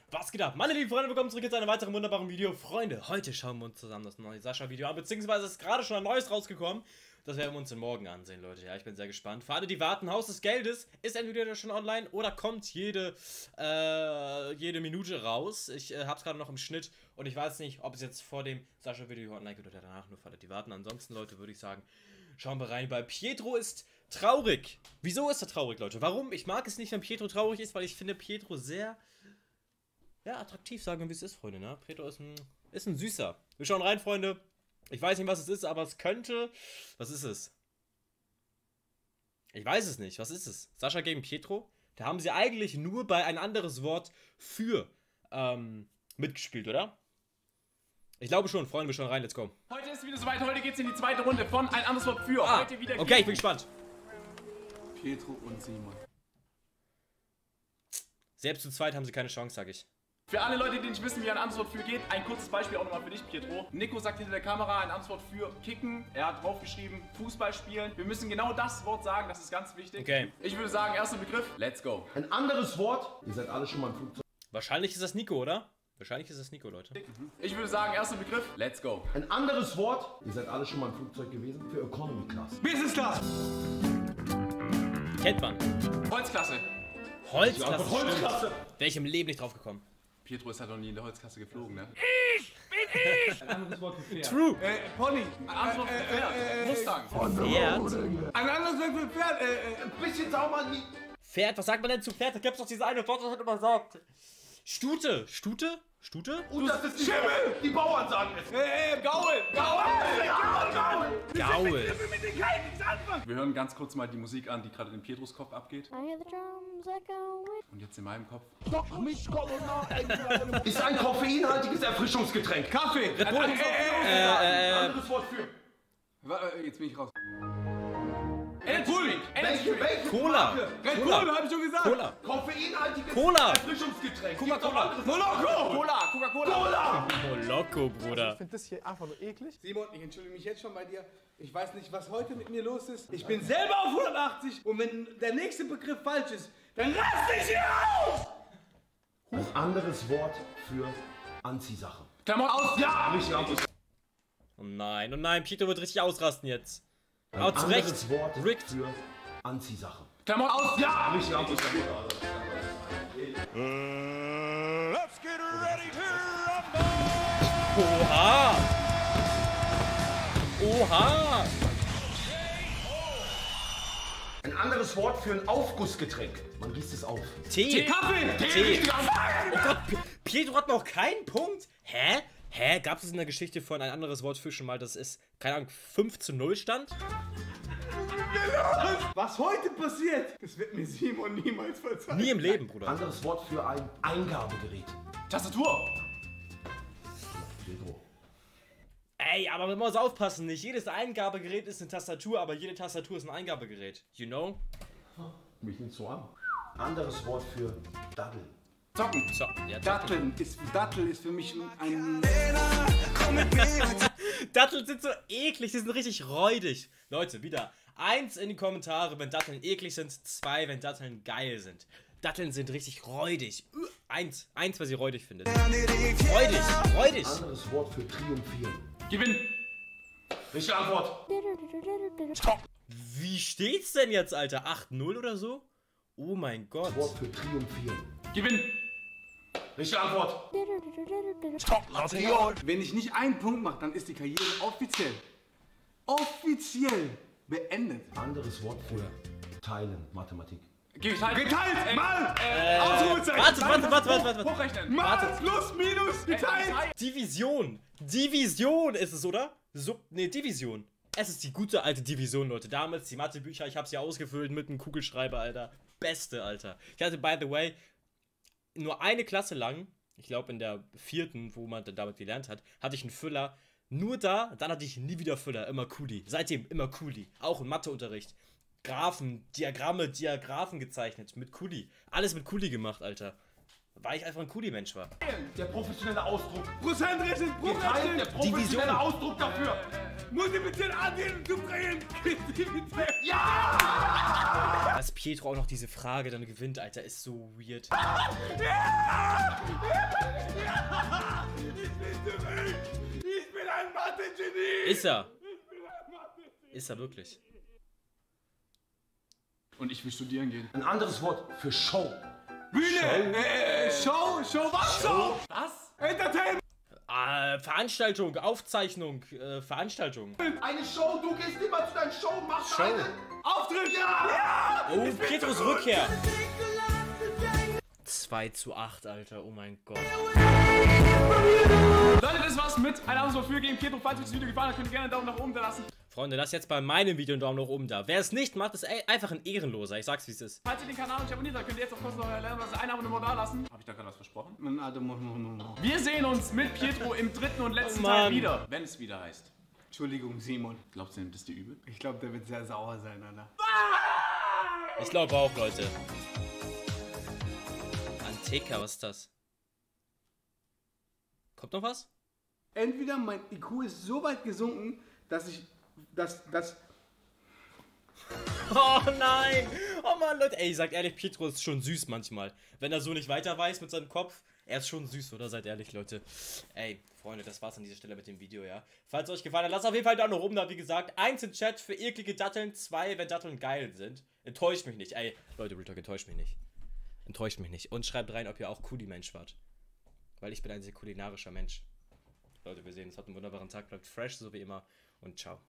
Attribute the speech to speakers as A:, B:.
A: Was geht ab? Meine lieben Freunde, willkommen zurück zu einem weiteren wunderbaren Video. Freunde, heute schauen wir uns zusammen das neue Sascha-Video an, beziehungsweise ist gerade schon ein neues rausgekommen. Das werden wir uns dann morgen ansehen, Leute. Ja, ich bin sehr gespannt. Für alle, die warten, Haus des Geldes ist entweder schon online oder kommt jede Minute raus. Ich hab's gerade noch im Schnitt und ich weiß nicht, ob es jetzt vor dem Sascha-Video online geht oder danach, nur für alle, die warten. Ansonsten, Leute, würde ich sagen, schauen wir rein, weil Pietro ist traurig. Wieso ist er traurig, Leute? Warum? Ich mag es nicht, wenn Pietro traurig ist, weil ich finde Pietro sehr... ja, attraktiv, sagen wir, wie es ist, Freunde, ne? Pietro ist ein Süßer. Wir schauen rein, Freunde. Ich weiß nicht, was es ist, aber es könnte... Was ist es? Ich weiß es nicht. Was ist es? Sascha gegen Pietro? Da haben sie eigentlich nur bei ein anderes Wort für mitgespielt, oder? Ich glaube schon. Freunde, wir schauen rein. Let's go.
B: Heute ist wieder soweit. Heute geht's in die zweite Runde von ein anderes Wort für. Heute wieder
A: okay, ich bin gespannt.
B: Pietro und Simon.
A: Selbst zu zweit haben sie keine Chance, sag ich.
B: Für alle Leute, die nicht wissen, wie ein anderes Wort für geht, ein kurzes Beispiel auch nochmal für dich, Pietro. Nico sagt hinter der Kamera ein anderes Wort für kicken. Er hat draufgeschrieben, Fußball spielen. Wir müssen genau das Wort sagen, das ist ganz wichtig.
A: Okay.
B: Ich würde sagen, erster Begriff, let's go.
C: Ein anderes Wort, ihr seid alle schon mal im Flugzeug.
A: Wahrscheinlich ist das Nico, oder? Wahrscheinlich ist das Nico, Leute.
B: Ich würde sagen, erster Begriff, let's go.
C: Ein anderes Wort, ihr seid alle schon mal im Flugzeug gewesen, für Economy Class.
B: Business Class.
A: Kennt man.
B: Holzklasse.
A: Holzklasse.
C: Holzklasse.
A: Wäre ich im Leben nicht drauf gekommen.
B: Pietro ist halt noch nie in der Holzklasse geflogen, ne?
C: Ein anderes Wort für Pferd.
A: True.
B: Pony. Ein anderes Wort für Pferd. Mustang.
A: Pferd.
B: Ein anderes Wort für Pferd.
C: Ein bisschen sauber nie.
A: Pferd, was sagt man denn zu Pferd? Da gibt's doch diese eine Wort, das hat immer sagt. Stute. Stute? Stute?
C: Und das ist Schimmel. Die Bauern sagen es.
B: Gaul.
A: Gaul.
B: Wir hören ganz kurz mal die Musik an, die gerade in Pietros Kopf abgeht. Und jetzt in meinem Kopf.
C: Ist ein koffeinhaltiges Erfrischungsgetränk.
B: Kaffee.
C: Ein anderes Wort für.
B: Jetzt bin ich raus.
C: Welche
A: Cola.
B: Red Bull, hab ich schon gesagt.
A: Cola.
C: Koffeinhaltiges
A: Cola.
C: Erfrischungsgetränk.
A: Coca-Cola.
B: Coca-Cola.
A: Moloko, Bruder.
D: Ich finde das hier einfach nur eklig.
E: Simon, ich entschuldige mich jetzt schon bei dir. Ich weiß nicht, was heute mit mir los ist. Ich bin selber auf 180 und wenn der nächste Begriff falsch ist, dann raste ich hier auf!
C: Ein anderes Wort für Anziehsachen.
B: Klamotten aus.
C: Ja! Richtig aus.
A: Oh nein, Pietro wird richtig ausrasten jetzt.
C: Ein
A: Aber zu Recht.
C: anderes Wort
A: Rigged.
C: für Anziehsachen.
B: Klamotten aus.
C: Ja! Richtig aus.
A: Oha. Oha.
C: Ein anderes Wort für ein Aufgussgetränk. Man gießt es auf.
A: Tee.
B: Kaffee.
A: Tee. Oh Gott, Pietro hat noch keinen Punkt. Hä? Gab es in der Geschichte von ein anderes Wort für schon mal, das ist, keine Ahnung, 5:0 stand?
E: Was heute passiert, das wird mir Simon niemals verzeihen.
A: Nie im Leben, Bruder.
C: Anderes Wort für ein Eingabegerät.
B: Tastatur.
C: Pedro.
A: Ey, aber man muss aufpassen, nicht jedes Eingabegerät ist eine Tastatur, aber jede Tastatur ist ein Eingabegerät. You know?
C: Mich nicht so an. Anderes Wort für Daddel.
B: Zocken.
A: So, ja,
E: Dattel ist für mich ein...
A: Datteln sind so eklig, die sind richtig räudig. Leute, wieder 1 in die Kommentare, wenn Datteln eklig sind, 2, wenn Datteln geil sind. Datteln sind richtig räudig. 1, weil sie räudig findet. Räudig.
C: Anderes Wort für triumphieren.
B: Gewinn.
C: Richtige Antwort.
A: Wie steht's denn jetzt, Alter? 8:0 oder so? Oh mein Gott.
C: Wort für triumphieren.
B: Gewinn.
C: Richtige Antwort.
E: Wenn ich nicht einen Punkt mache, dann ist die Karriere offiziell beendet.
C: Anderes Wort für teilen. Mathematik.
B: Geteilt.
E: Mal! Ausrufezeichen!
A: Warte.
B: Hochrechnen.
E: Mal! Plus, minus, geteilt!
A: Division ist es, oder? Division. Es ist die gute alte Division, Leute. Damals die Mathebücher, ich hab's ja ausgefüllt mit einem Kugelschreiber, Alter. Beste, Alter. Ich hatte, by the way, nur eine Klasse lang, ich glaube in der 4., wo man dann damit gelernt hat, hatte ich einen Füller. Nur da, dann hatte ich nie wieder Füller, immer Kuli. Seitdem immer Kuli. Auch im Matheunterricht. Graphen, Diagraphen gezeichnet mit Kuli. Alles mit Kuli gemacht, Alter. Weil ich einfach ein Kuli-Mensch war.
C: Der professionelle Ausdruck.
E: Prozentrechnen,
C: Geteilt, der professionelle
A: Division.
C: Ausdruck dafür.
E: multiplizieren, addieren, subtrahieren,
A: Dass Pietro auch noch diese Frage dann gewinnt, Alter, ist so weird. Ist er. Ist er wirklich.
B: Und ich will studieren gehen.
C: Ein anderes Wort für Show.
E: Bühne! Show, was? Show?
B: Was?
E: Entertainment!
A: Veranstaltung, Aufzeichnung, Veranstaltung.
C: Eine Show, du gehst immer zu deiner Show, machst
A: Show.
C: einen
E: Auftritt! Ja!
A: Oh, Pietros Rückkehr. 2:8, Alter. Oh mein Gott.
B: Leute, das war's mit ein anderes Wort für gegen Pietro. Falls euch das Video gefallen hat, könnt ihr gerne einen Daumen nach oben da lassen.
A: Freunde, lasst jetzt bei meinem Video einen Daumen nach oben da. Wer es nicht macht, ist einfach ein Ehrenloser. Ich sag's, wie es ist.
B: Falls ihr den Kanal noch nicht abonniert habt, könnt ihr jetzt auf kostenlos lernen, was ein Abonnement da lassen. Habe ich da gerade was versprochen? Wir sehen uns mit Pietro im dritten und letzten
A: Oh,
B: Teil
A: Mann.
B: wieder. Wenn es wieder heißt.
E: Entschuldigung, Simon.
B: Glaubst du, nimmt das dir übel?
E: Ich glaube, der wird sehr sauer sein, Alter.
A: Ich glaube auch, Leute. Anteka, was ist das? Kommt noch was?
E: Entweder mein IQ ist so weit gesunken, dass ich.
A: Oh nein! Oh Mann, Leute. Ey, sagt ehrlich, Pietro ist schon süß manchmal. Wenn er so nicht weiter weiß mit seinem Kopf. Er ist schon süß, oder? Seid ehrlich, Leute. Ey, Freunde, das war's an dieser Stelle mit dem Video, ja. Falls es euch gefallen hat, lasst auf jeden Fall einen Daumen nach oben da, wie gesagt. 1 im Chat für eklige Datteln, 2, wenn Datteln geil sind. Enttäuscht mich nicht. Ey, Leute, Real Talk, enttäuscht mich nicht. Enttäuscht mich nicht. Und schreibt rein, ob ihr auch Kuli-Mensch wart. Weil ich bin ein sehr kulinarischer Mensch. Leute, wir sehen uns. Habt einen wunderbaren Tag. Bleibt fresh, so wie immer. Und ciao.